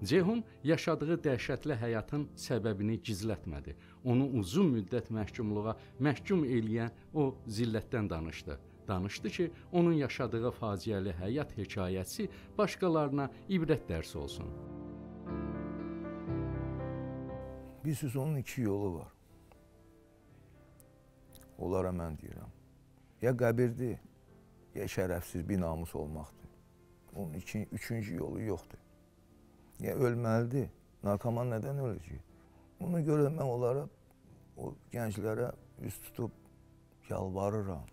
Ceyhun yaşadığı dəhşətli həyatın səbəbini gizlətmədi. Onu uzun müddət məhkumluğa məhkum eləyən o zillətdən danışdı. Danışdı ki, onun yaşadığı faciəli həyat hekayəsi başqalarına ibrət dərsi olsun. Bilirsiniz, onun iki yolu var. Onlara mən deyirəm. Ya qəbirdir, ya şərəfsiz, binamus olmaqdır. Onun üçüncü yolu yoxdur. Ya ölməlidir, narkoman nədən öləcək? Ona görə mən onlara, o gənclərə üst tutub yalvarıram.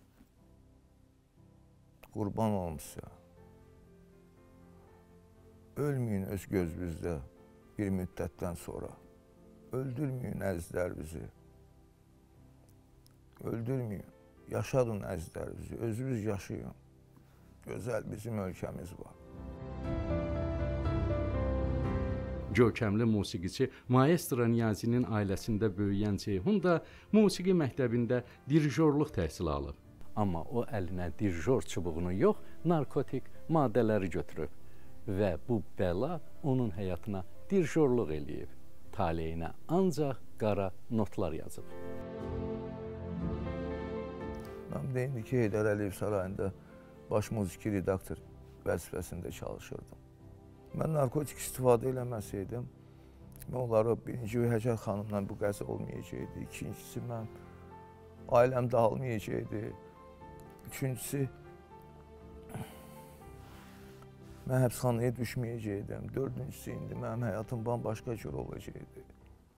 Qurban olmuşsa. Ölməyin öz gözünüzdə bir müddətdən sonra. Öldürməyin əzizlər bizi. Öldürməyin. Yaşadın əzizlər bizi. Özünüz yaşayın. Gözəl bizim ölkəmiz var. Görkəmli musiqiçi Maestro Niyazinin ailəsində böyüyən Ceyhun da musiqi məktəbində dirijorluq təhsili alıb. Amma o əlinə dirijor çubuğunu yox, narkotik maddələri götürüb və bu bəla onun həyatına dirijorluq eləyib. Taleyinə ancaq qara notlar yazıb. Mən də indiki Heydər Əliyev sarayında baş muziki redaktor vəzifəsində çalışırdım. Mən narkotik istifadə eləməsəydim, mən onlara birinci Həcər xanımla bu qəza olmayacaqdı. İkincisi, mən ailəm dağılmayacaqdı. Üçüncüsü, mən həbsxanaya düşməyəcəkdim. Dördüncüsü, indi mənim həyatım bambaşqa cür olacaqdı.